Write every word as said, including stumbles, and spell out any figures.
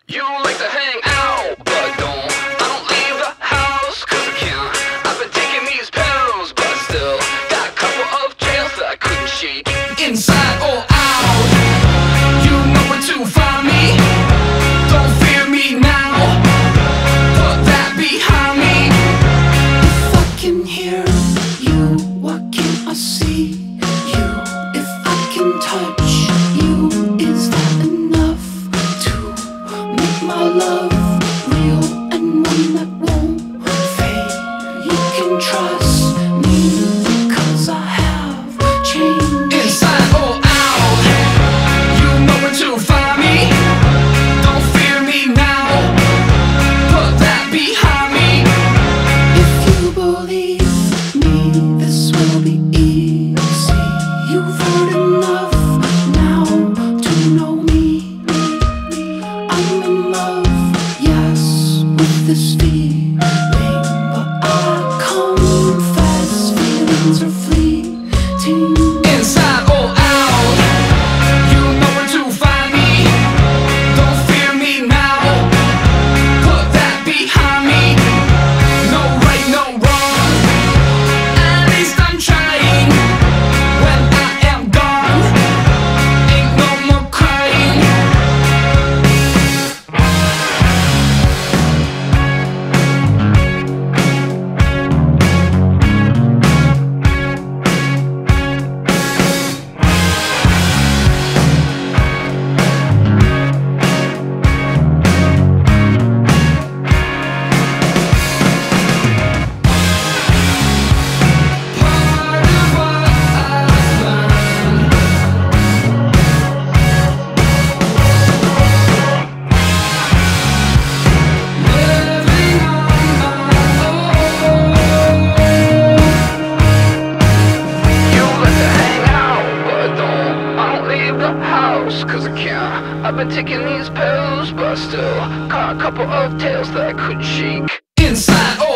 You like to hang out, but don't. I don't leave the house, cause I can't. I've been taking these pills, but still got a couple of jails that I couldn't shake. Inside or out, you know where to find me. Don't fear me now, put that behind me. If I can hear you, why can't I see you? If I can touch you, is that enough to make my love real and one that won't fade? You can trust me, cause I have changed. Inside or out, you know where to find me. Don't fear me now, put that behind me. If you believe me, this will be easy. You've heard enough now to know me. I'm in love, yes, with this feeling, but I confess feelings are fleeting. Inside or out, you know where to find me. Don't fear me now, put that behind me. No right, no wrong, at least I'm trying. When I am gone, ain't no more crying. Part of what I've learned, living on my own. You like to hang out, but don't. I don't leave the house, cause I can't. I've been taking these pills, but still caught a couple of tails that I couldn't shake. Inside